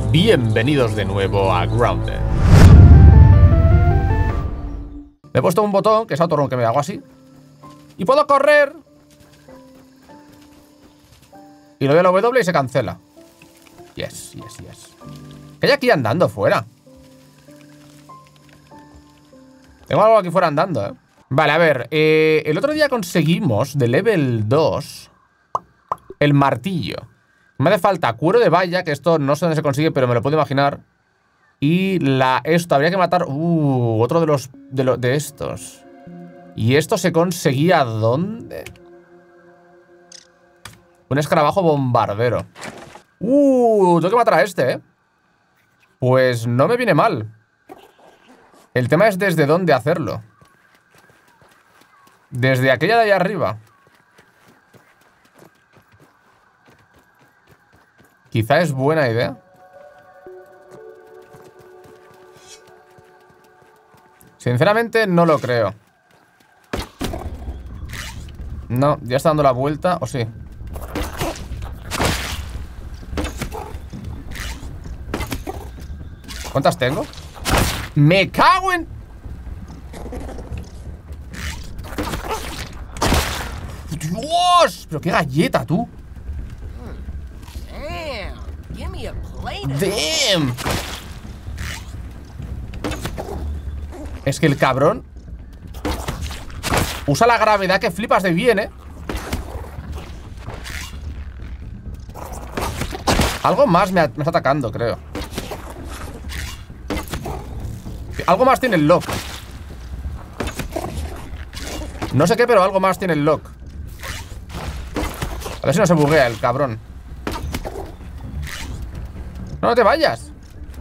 Bienvenidos de nuevo a Grounded. Me he puesto un botón, que es autorun, que me hago así. Y puedo correr. Y lo de la W y se cancela. Yes. ¿Qué hay aquí andando fuera? Tengo algo aquí fuera andando, ¿eh? Vale, a ver. El otro día conseguimos de level 2 el martillo. Me hace falta cuero de valla, que esto no sé dónde se consigue, pero me lo puedo imaginar. Y esto, habría que matar... otro de estos. ¿Y esto se conseguía dónde? Un escarabajo bombardero. Tengo que matar a este, ¿eh? Pues no me viene mal. El tema es desde dónde hacerlo. Desde aquella de allá arriba. Quizá es buena idea. Sinceramente no lo creo. No, ya está dando la vuelta. ¿O sí? ¿Cuántas tengo? ¡Me cago en! ¡Dios! ¡Pero qué galleta, tú! ¡Damn! Es que el cabrón usa la gravedad que flipas de bien, ¿eh? Algo más me está atacando, creo. Algo más tiene el lock. No sé qué, pero algo más tiene el lock. A ver si no se buguea el cabrón. No te vayas.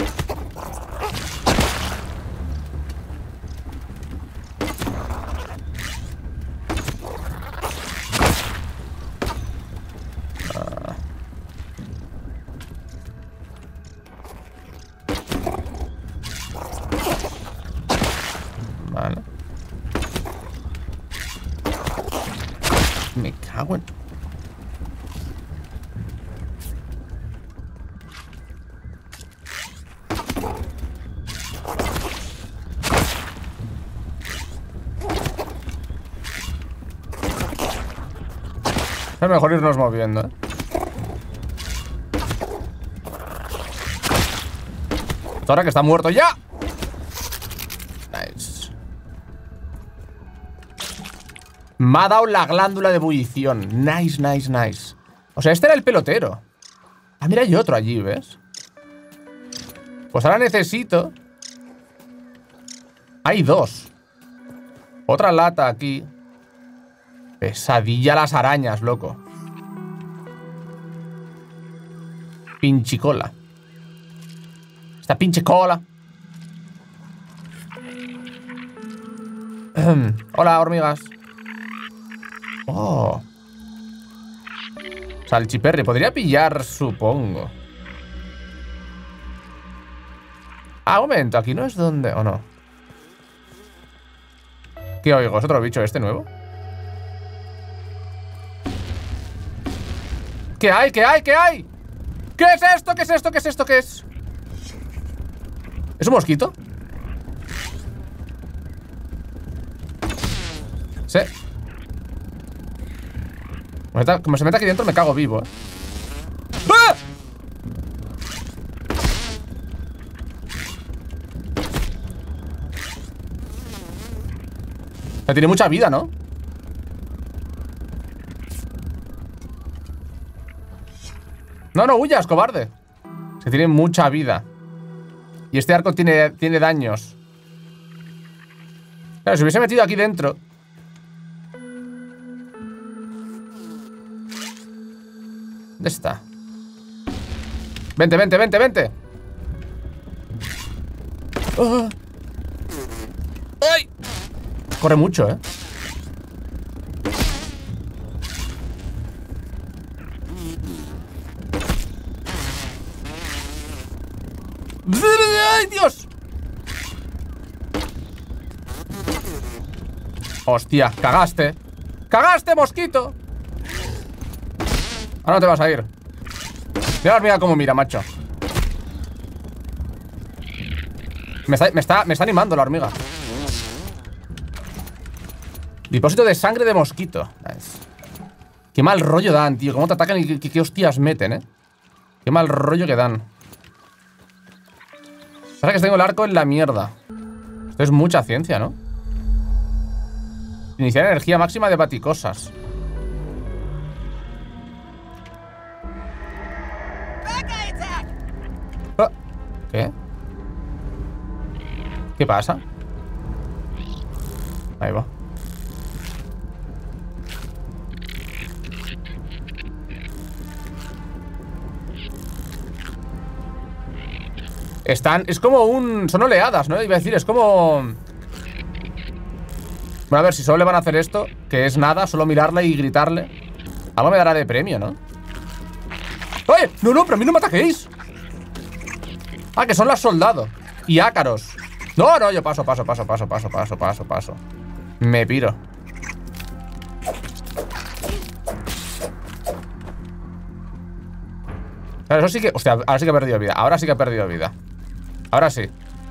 Vale. Me cago en... Es mejor irnos moviendo, ¿eh? Ahora que está muerto ya. Nice. Me ha dado la glándula de ebullición. Nice. O sea, este era el pelotero. Ah, mira, hay otro allí, ¿ves? Pues ahora necesito... Hay dos. Otra lata aquí. Pesadilla las arañas, loco. Pinchicola. Esta pinche cola. Hola, hormigas. Oh. Salchiperri. Podría pillar, supongo. Ah, un momento. Aquí no es donde... ¿O no? ¿Qué oigo? ¿Es otro bicho este nuevo? ¿Qué hay? ¿Qué hay? ¿Qué hay? ¿Qué es esto? ¿Qué es esto? ¿Qué es esto? ¿Qué es? ¿Es un mosquito? Sí. Como se mete aquí dentro me cago vivo, ¿eh? ¡Ah! O sea, tiene mucha vida, ¿no? No huyas, cobarde. Se tiene mucha vida. Y este arco tiene daños. Claro, si hubiese metido aquí dentro. ¿Dónde está? Vente. Oh. ¡Ay! Corre mucho, ¿eh? ¡Ay, Dios! Hostia, cagaste. ¡Cagaste, mosquito! Ahora no te vas a ir. Mira la hormiga cómo mira, macho. Me está animando la hormiga. Depósito de sangre de mosquito. Nice. Qué mal rollo dan, tío. Cómo te atacan y qué hostias meten, Qué mal rollo que dan. Pasa que tengo el arco en la mierda. Esto es mucha ciencia, ¿no? Iniciar energía máxima de baticosas. ¿Qué? ¿Qué pasa? Ahí va. Es como un... Son oleadas, ¿no? Iba a decir, es como... Bueno, a ver, si solo le van a hacer esto, que es nada, solo mirarle y gritarle, algo me dará de premio, ¿no? ¡Oye! No, no, pero a mí no me ataquéis. Ah, que son las soldados y ácaros. No, no, yo paso. Me piro. Claro, eso sí que... Hostia, ahora sí que he perdido vida. Ahora sí que he perdido vida. Ahora sí.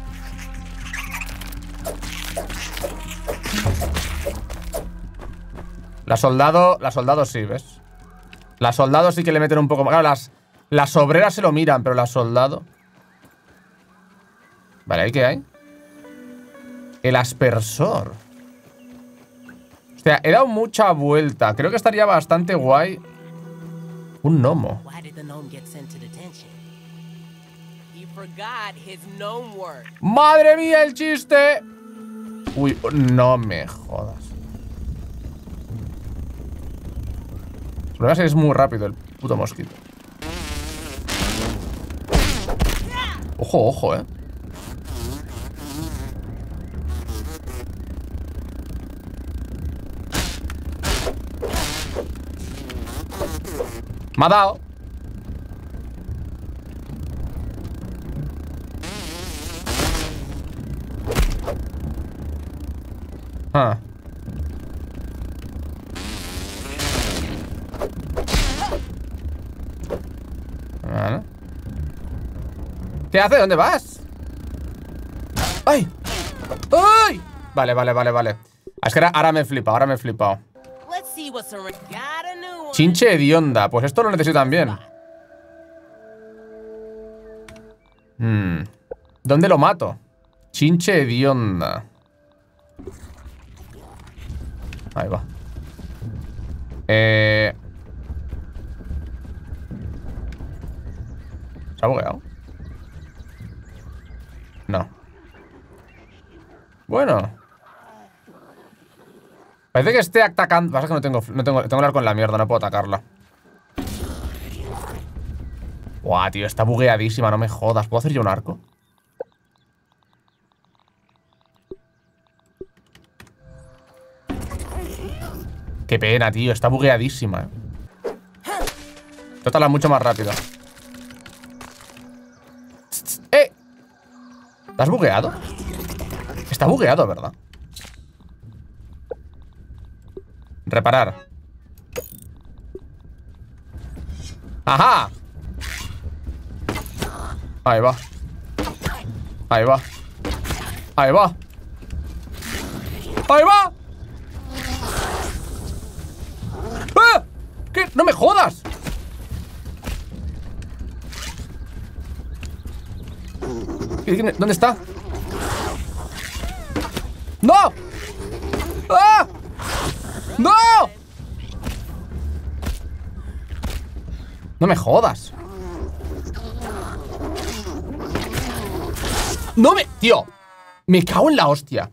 La soldado sí, ¿ves? La soldado sí que le meten un poco más. Claro, las obreras se lo miran, pero la soldado... Vale, ¿ahí qué hay? El aspersor. Hostia, he dado mucha vuelta. Creo que estaría bastante guay. Un gnomo. ¡Madre mía, el chiste! Uy, no me jodas. El problema es que es muy rápido el puto mosquito. Ojo, ojo, Me ha dado. Ah. Vale. ¿Qué hace? ¿Dónde vas? ¡Ay! ¡Ay! Vale. Es que ahora me he flipado, Chinche hedionda. Pues esto lo necesito también. ¿Dónde lo mato? Chinche hedionda. Ahí va. ¿Se ha bugueado? No. Bueno. Parece que esté atacando. Pasa que tengo el arco en la mierda, no puedo atacarla. Buah, tío, está bugueadísima, no me jodas. ¿Puedo hacer yo un arco? Qué pena, tío, está bugueadísima. Trátala mucho más rápido. ¡Eh! ¿Estás bugueado? Está bugueado, ¿verdad? Reparar. ¡Ajá! Ahí va. Ahí va. Ahí va. ¡Ahí va! ¡Ah! ¿Qué? ¡No me jodas! ¿Dónde está? ¡No! ¡Ah! ¡No! No me jodas. No me... Tío, me cago en la hostia.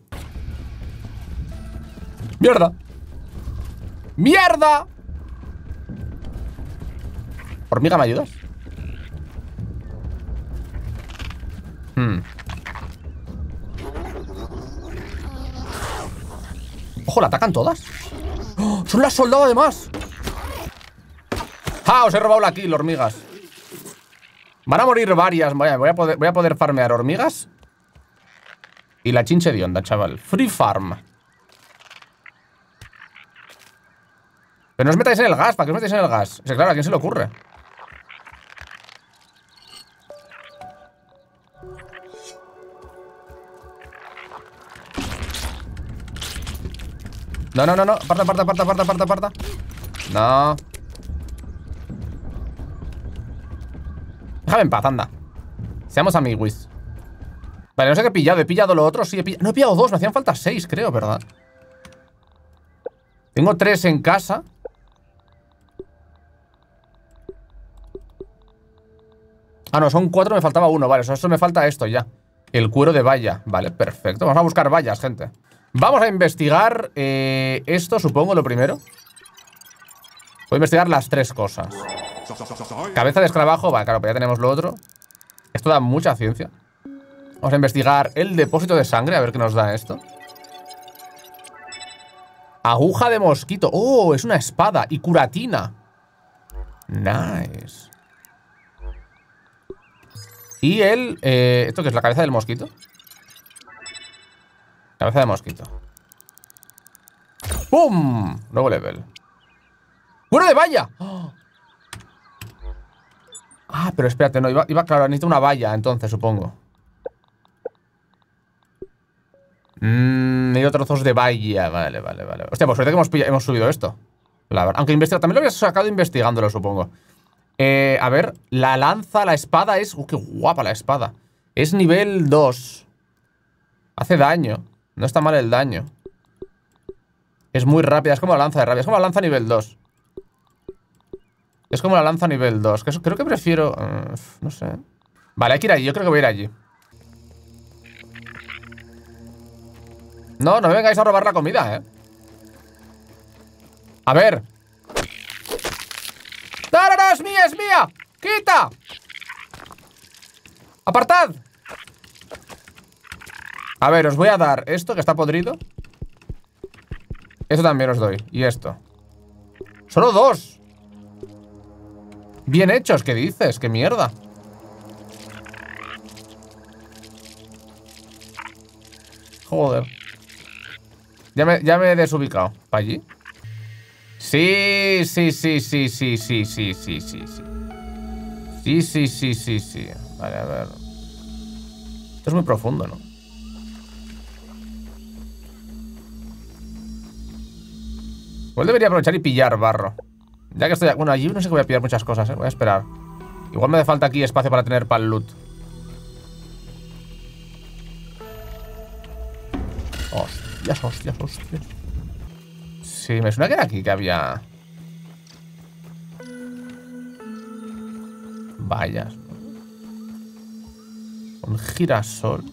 ¡Mierda! ¡Mierda! ¿Hormiga, me ayudas? Ojo, ¿la atacan todas? ¡Oh! ¡Son las soldados además! ¡Ah! Os he robado la kill, hormigas. Van a morir varias. Voy a poder farmear hormigas. Y la chinche de onda, chaval. Free farm. Pero no os metáis en el gas. ¿Para qué os metáis en el gas? O sea, claro, ¿a quién se le ocurre? No, no, no, no. Aparta, aparta, aparta, aparta, aparta, aparta. No. Déjame en paz, anda. Seamos amiguis. Vale, no sé qué he pillado. He pillado lo otro, sí he pillado. No he pillado 2, me hacían falta 6, creo, ¿verdad? Tengo 3 en casa. Ah, no, son 4, me faltaba 1. Vale, eso me falta esto ya. El cuero de valla. Vale, perfecto. Vamos a buscar vallas, gente. Vamos a investigar esto, supongo, lo primero. Voy a investigar las 3 cosas. Cabeza de escarabajo. Vale, claro, pues ya tenemos lo otro. Esto da mucha ciencia. Vamos a investigar el depósito de sangre. A ver qué nos da esto. Aguja de mosquito. Oh, es una espada. Y curatina. Nice. Y el... ¿esto qué es? ¿La cabeza del mosquito? Cabeza de mosquito. ¡Pum! Nuevo level. ¡Cuero de valla! ¡Oh! Ah, pero espérate, no, iba claro, necesito una valla, entonces, supongo. Necesito trozos de valla. Vale, vale, vale. Hostia, pues suerte que hemos subido esto. Aunque también lo había sacado investigándolo, supongo. A ver, la lanza, la espada es... qué guapa la espada. Es nivel 2. Hace daño. No está mal el daño. Es muy rápida, es como la lanza de rabia. Es como la lanza nivel 2. Es como la lanza nivel 2. Creo que prefiero... no sé. Vale, hay que ir allí, yo creo que voy a ir allí. No, no me vengáis a robar la comida, A ver. ¡No, no, no! ¡Es mía, es mía! ¡Quita! ¡Apartad! A ver, os voy a dar esto que está podrido. Esto también os doy. Y esto. ¡Solo 2! Bien hechos, ¿qué dices? ¡Qué mierda! Joder. Ya me he desubicado. ¿Para allí? Sí, sí, sí, sí, sí, sí, sí, sí, sí, sí. Sí, sí, sí, sí, sí. Vale, a ver. Esto es muy profundo, ¿no? Igual debería aprovechar y pillar barro. Ya que estoy... Bueno, allí no sé que voy a pillar muchas cosas, Voy a esperar. Igual me hace falta aquí espacio para tener para el loot. Hostias, hostias, hostias. Sí, me suena que era aquí que había... vallas, ¿no? Un girasol.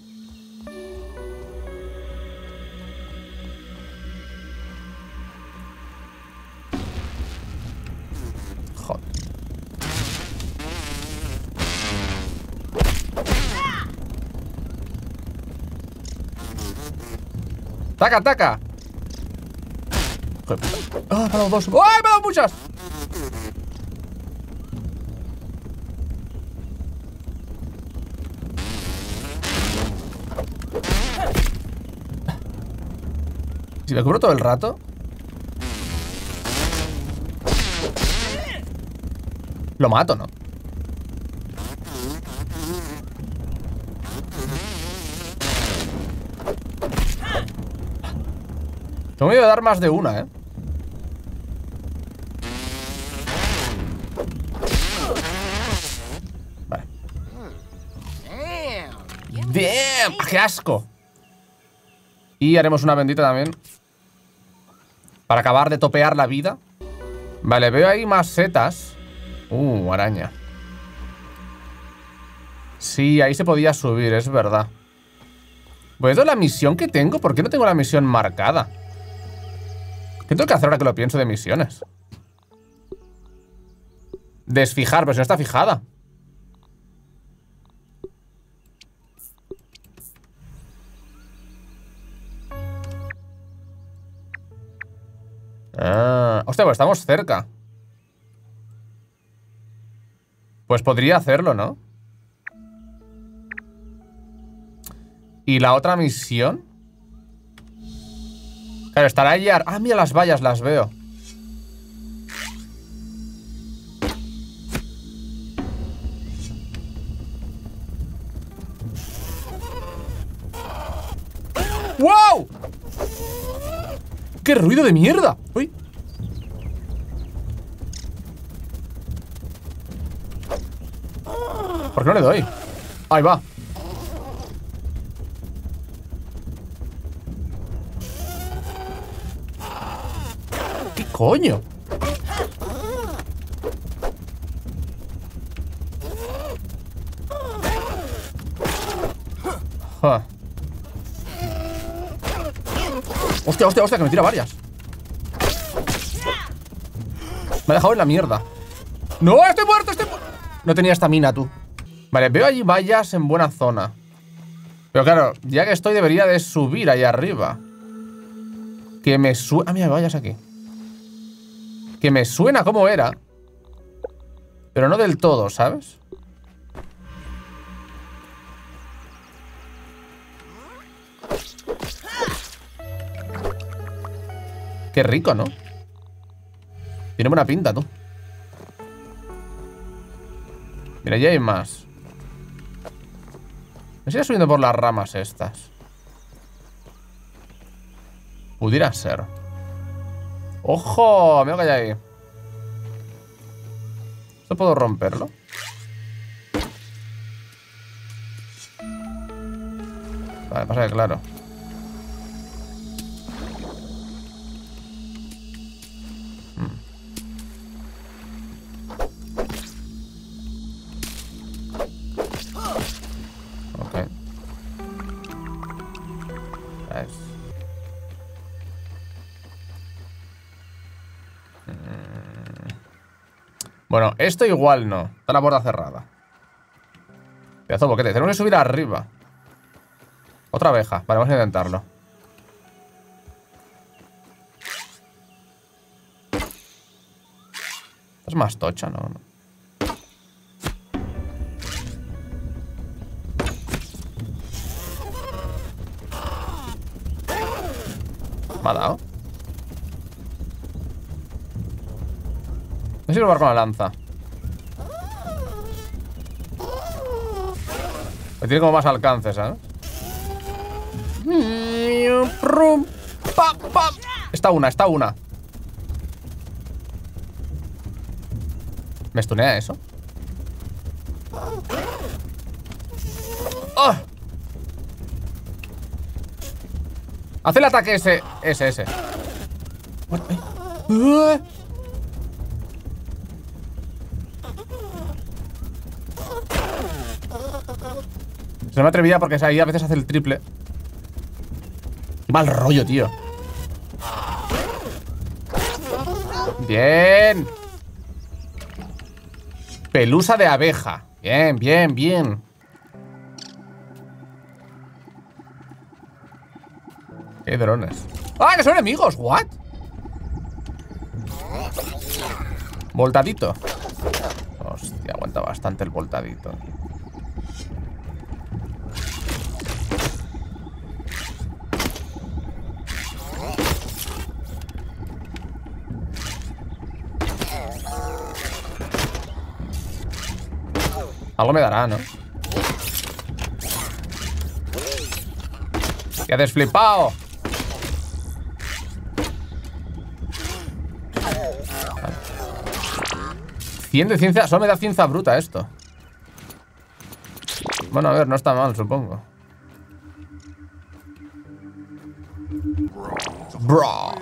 Joder. ¡Taca, taca! ¡Ah, me ha dado 2! ¡Ay, me ha dado muchas! Si me cubro todo el rato. Lo mato, ¿no? Tengo miedo de dar más de una, Vale. ¡Damn! ¡Qué asco! Y haremos una bendita también. Para acabar de topear la vida. Vale, veo ahí más setas. Araña. Sí, ahí se podía subir, es verdad. Pues esto es la misión que tengo. ¿Por qué no tengo la misión marcada? ¿Qué tengo que hacer ahora que lo pienso de misiones? Desfijar, pero si no está fijada. Hostia, pues estamos cerca. Pues podría hacerlo, ¿no? ¿Y la otra misión? Claro, estará allí. Ah, mira las vallas, las veo. ¡Wow! ¡Qué ruido de mierda! ¡Uy! ¿Por qué no le doy? Ahí va. ¿Qué coño? Ja. Hostia, hostia, hostia, que me tira varias. Me ha dejado en la mierda. ¡No! ¡Estoy muerto! ¡Estoy muerto! No tenía estamina, tú. Vale, veo allí vallas en buena zona. Pero claro, ya que estoy debería de subir allá arriba. Que me suena... Ah, mira, vallas aquí. Que me suena como era. Pero no del todo, ¿sabes? Qué rico, ¿no? Tiene buena pinta, tú. Mira, ya hay más. Me sigue subiendo por las ramas estas. Pudiera ser. ¡Ojo! Mira que hay ahí. ¿Esto puedo romperlo? Vale, pasa que claro. Bueno, esto igual no. Está la puerta cerrada. Pedazo de boquete. Tenemos que subir arriba. Otra abeja. Vale, vamos a intentarlo. Es más tocha, ¿no? Me ha dado. No sé si probar con la lanza. Me tiene como más alcance, ¿sabes? Está una. ¿Me stunea eso? ¡Oh! Hace el ataque ese. Se me atrevía porque ahí a veces hace el triple. Qué mal rollo, tío. Bien. Pelusa de abeja. Bien, bien, bien. Qué drones. ¡Ah, que son enemigos! ¿What? Voltadito. Hostia, aguanta bastante el voltadito. Algo me dará, ¿no? ¡Qué desflipado! Vale. 100 de ciencia. Solo me da ciencia bruta esto. Bueno, a ver, no está mal, supongo. Bro.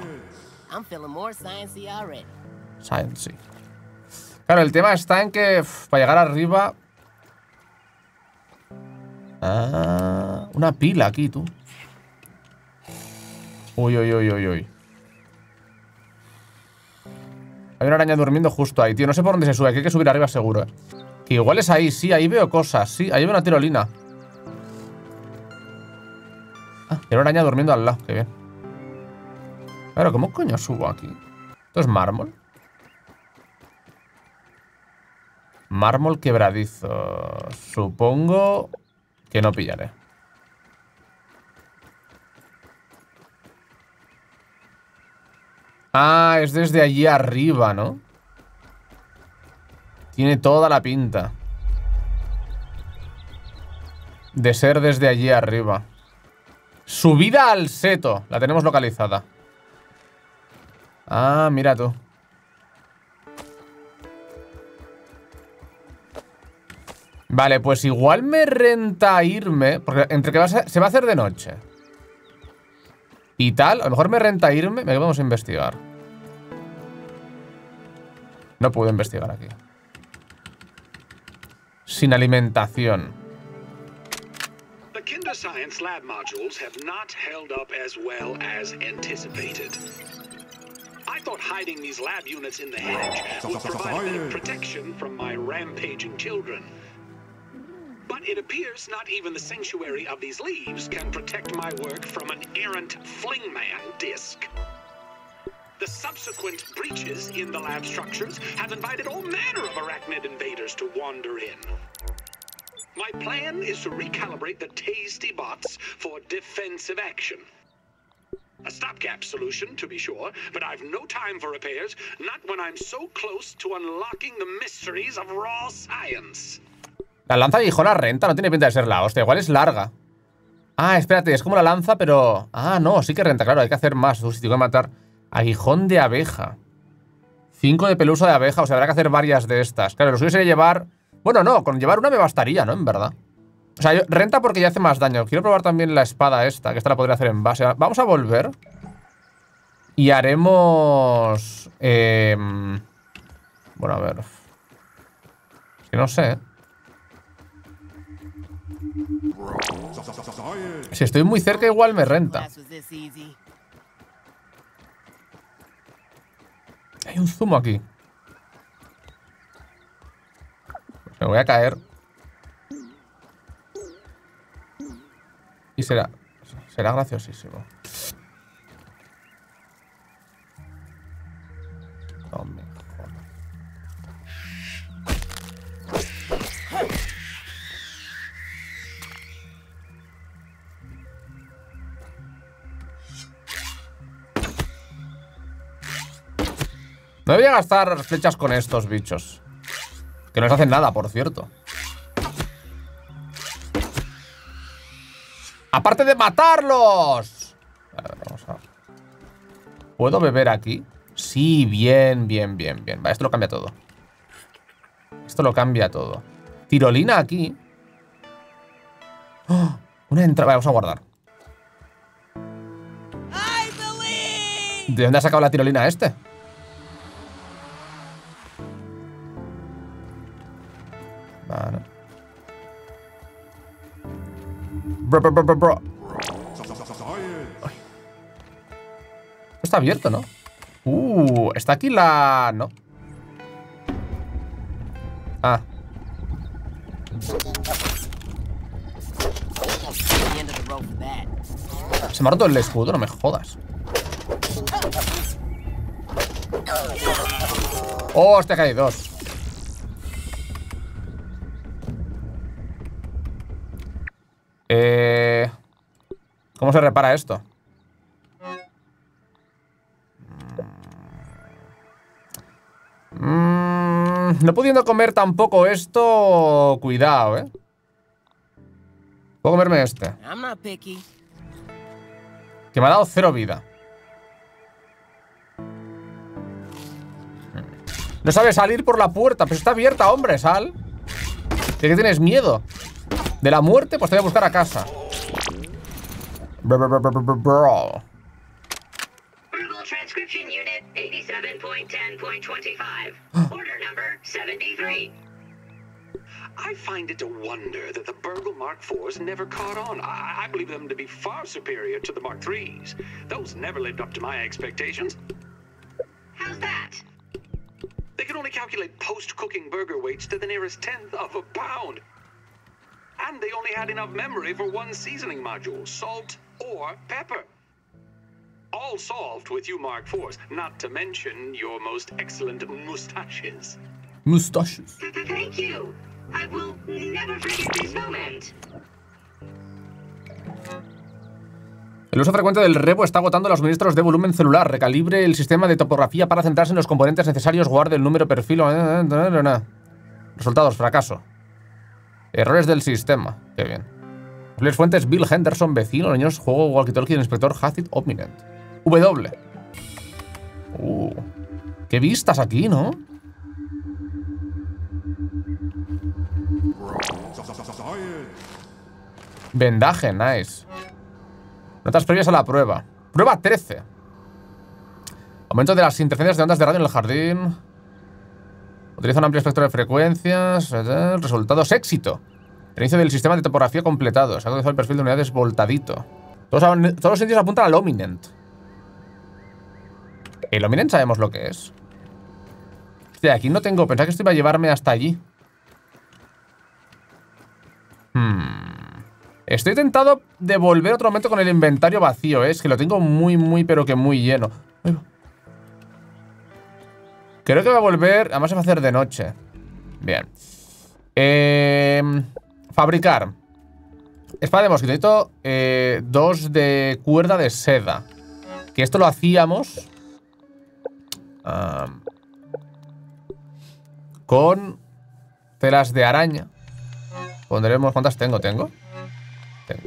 Sciencey. Claro, el tema está en que para llegar arriba... Ah, una pila aquí, tú. Uy. Hay una araña durmiendo justo ahí, tío. No sé por dónde se sube, aquí hay que subir arriba seguro, Que igual es ahí, sí, ahí veo cosas. Sí, ahí veo una tirolina. Ah, hay una araña durmiendo al lado, qué bien. Claro, ¿cómo coño subo aquí? ¿Esto es mármol? Mármol quebradizo. Supongo que no pillaré. Ah, es desde allí arriba, ¿no? Tiene toda la pinta de ser desde allí arriba. Subida al seto. La tenemos localizada. Ah, mira tú. Vale, pues igual me renta irme. Porque entre que se va a hacer de noche y tal, a lo mejor me renta irme. Me vamos a investigar. No puedo investigar aquí. Sin alimentación. The Kinder Science lab modules have not held up as well as anticipated. I thought hiding these lab units in the hedge would provide a bit of protection from my rampaging children. But it appears not even the sanctuary of these leaves can protect my work from an errant flingman disc. The subsequent breaches in the lab structures have invited all manner of arachnid invaders to wander in. My plan is to recalibrate the tasty bots for defensive action. A stopgap solution, to be sure, but I've no time for repairs, not when I'm so close to unlocking the mysteries of raw science. La lanza aguijona renta, no tiene pinta de ser la hostia, igual es larga. Ah, espérate, es como la lanza, pero... Ah, no, sí que renta, claro, hay que hacer más. Si tengo que matar... Aguijón de abeja. 5 de pelusa de abeja, o sea, habrá que hacer varias de estas. Claro, lo suyo sería llevar... Bueno, no, con llevar una me bastaría, ¿no? En verdad. O sea, renta porque ya hace más daño. Quiero probar también la espada esta, que esta la podría hacer en base. Vamos a volver. Y haremos... Bueno, a ver. Es que no sé. Si estoy muy cerca, igual me renta. Hay un zumo aquí. Me voy a caer. Y será graciosísimo. No me jodas. No voy a gastar flechas con estos bichos. Que no les hacen nada, por cierto. ¡Aparte de matarlos! A ver, vamos a... ¿Puedo beber aquí? Sí, bien. Vale, esto lo cambia todo. Esto lo cambia todo. Tirolina aquí. ¡Oh! Una entrada. Vale, vamos a guardar. ¿De dónde ha sacado la tirolina este? Vale. Bro. Ay. Está abierto, ¿no? Está aquí la... No. Ah. Se me ha roto el escudo, no me jodas. Oh, hostia, que hay dos. ¿Cómo se repara esto? No pudiendo comer tampoco esto. Cuidado, Puedo comerme este. Que me ha dado 0 vida. No sabe salir por la puerta. Pero está abierta, hombre, sal. ¿De qué tienes miedo? ¿De la muerte? Pues te voy a buscar a casa. Bro. Verbal transcription unit 87.10.25. Order number 73. I find it a wonder that the Burgle Mark IVs never caught on. I believe them to be far superior to the Mark IIIs. Those never lived up to my expectations. How's that? They can only calculate post-cooking burger weights to the nearest tenth of a pound. And they only had enough memory for one seasoning module, salt or pepper. All solved with you Mark IVs, not to mention your most excellent mustaches. Mustaches. Thank you. I will never forget this moment. El uso frecuente del rebo está agotando los suministros de volumen celular. Recalibre el sistema de topografía para centrarse en los componentes necesarios. Guarde el número perfil. Resultados, fracaso. Errores del sistema. Qué bien. Las fuentes: Bill Henderson, vecino, niños, juego, walkie-talkie, inspector, Hazit, Omninent. W. Qué vistas aquí, ¿no? Vendaje, nice. Notas previas a la prueba. Prueba 13. Aumento de las interferencias de ondas de radio en el jardín. Utiliza un amplio espectro de frecuencias. Resultados, éxito. El inicio del sistema de topografía completado. Se ha actualizado el perfil de unidades voltadito. Todos los sitios apuntan al Ominent. ¿El Ominent sabemos lo que es? Hostia, aquí no tengo... Pensaba que esto iba a llevarme hasta allí. Estoy tentado de volver otro momento con el inventario vacío, ¿eh? Es que lo tengo muy, pero que muy lleno. Creo que va a volver... Además se va a hacer de noche. Bien. Fabricar. Espada de mosquito. Necesito 2 de cuerda de seda. Que esto lo hacíamos... con telas de araña. Pondremos... ¿Cuántas tengo? Tengo. Voy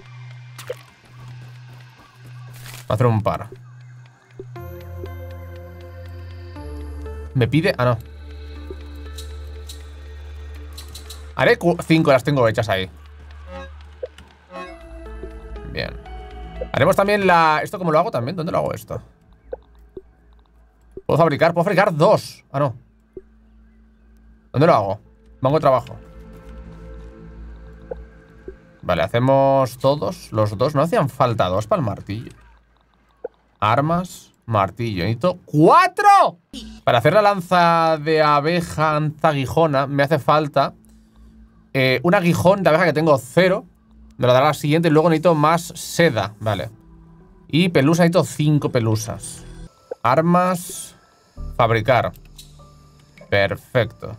a hacer un par. Me pide... Ah, no. Haré 5, las tengo hechas ahí. Bien. Haremos también la... ¿Esto cómo lo hago también? ¿Dónde lo hago esto? Puedo fabricar 2. Ah, no. ¿Dónde lo hago? Banco de trabajo. Vale, hacemos todos. Los 2. No hacían falta 2 para el martillo. Armas, martillo. Necesito 4. Para hacer la lanza de abeja aguijona me hace falta un aguijón de abeja que tengo 0. Me lo dará la siguiente. Y luego necesito más seda. Vale. Y pelusa, necesito 5 pelusas. Armas. Fabricar. Perfecto.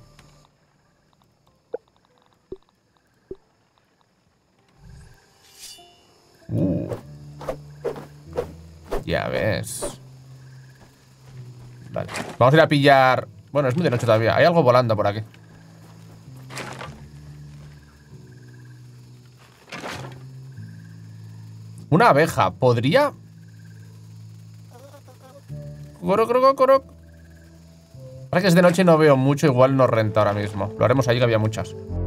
Ya ves. Vale. Vamos a ir a pillar... Bueno, es muy de noche todavía. Hay algo volando por aquí. Una abeja. ¿Podría? Ahora que es de noche y no veo mucho. Igual no renta ahora mismo. Lo haremos allí, que había muchas.